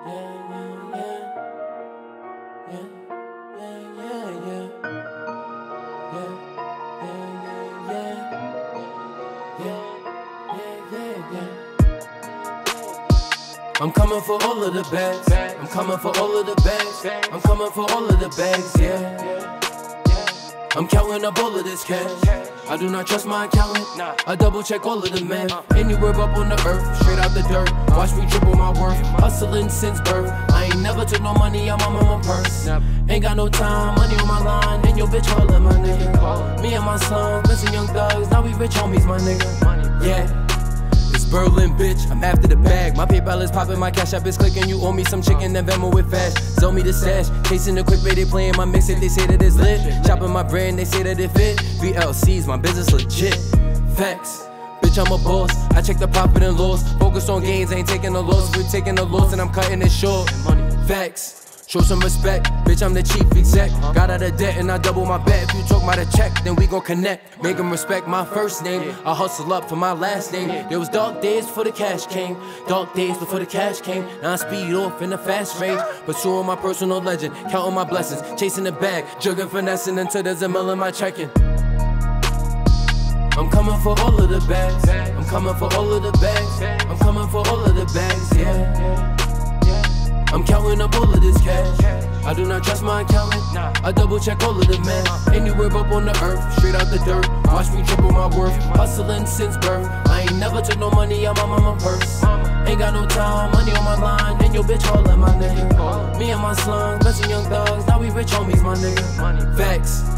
I'm coming for all of the bags. I'm coming for all of the bags. I'm coming for all of the bags, yeah. I'm counting up all of this cash. I do not trust my accountant. I double check all of the math. Anywhere up on the earth, straight out the dirt. Watch me triple my worth. Hustling since birth. I ain't never took no money out my mama purse. Ain't got no time, money on my line. And your bitch calling my nigga. Me and my son, missing young thugs. Now we rich homies, my nigga. Yeah. Berlin, bitch, I'm after the bag. My PayPal is popping, my Cash App is clicking. You owe me some chicken, then Venmo with fast. Sell me the stash, chasing the quick pay. They playing my mixtape, they say that it's lit. Chopping my brand, they say that it fit. VLC's, my business legit. Facts, bitch, I'm a boss. I check the profit and loss. Focus on gains, ain't taking a loss. We're taking a loss and I'm cutting it short. Facts. Show some respect, bitch, I'm the chief exec. Got out of debt and I double my bet. If you talk about a check, then we gon' connect. Make them respect my first name. I hustle up for my last name. There was dark days before the cash came. Dark days before the cash came. Now I speed off in the fast range. Pursuing my personal legend. Counting my blessings. Chasing the bag. Jugging, finessing until there's a mill in my checking. I'm coming for all of the bags. I'm coming for all of the bags. I'm coming for all of the bags, yeah. I'm counting up all of this cash. I do not trust my accountant. I double check all of the math. Anywhere up on the earth, straight out the dirt. Watch me triple my worth. Hustling since birth. I ain't never took no money out my mama purse. Ain't got no time, money on my line. And your bitch calling my nigga. Me and my slums, messing young thugs. Now we rich homies, my nigga. Facts.